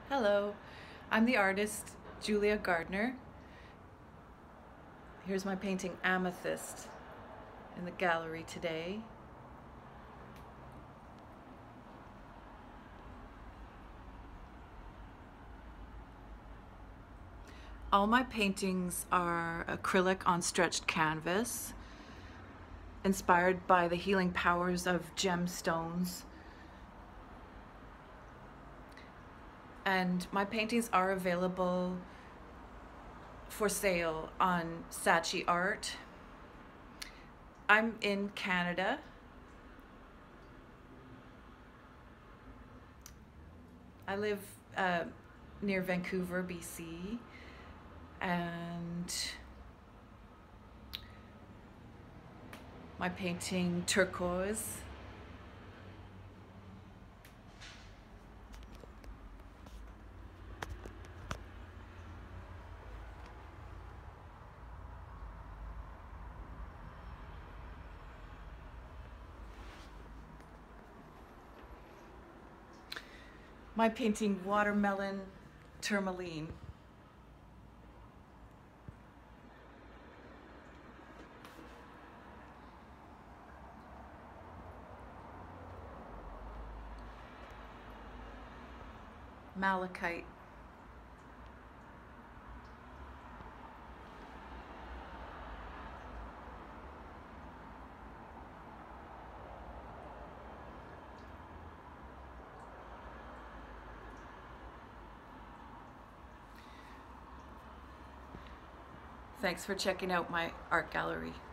Hello, I'm the artist Julia Gardner. Here's my painting Amethyst in the gallery today. All my paintings are acrylic on stretched canvas, inspired by the healing powers of gemstones. And my paintings are available for sale on Saatchi Art. I'm in Canada. I live near Vancouver, BC, and my painting Turquoise. My painting Watermelon Tourmaline. Malachite. Thanks for checking out my art gallery.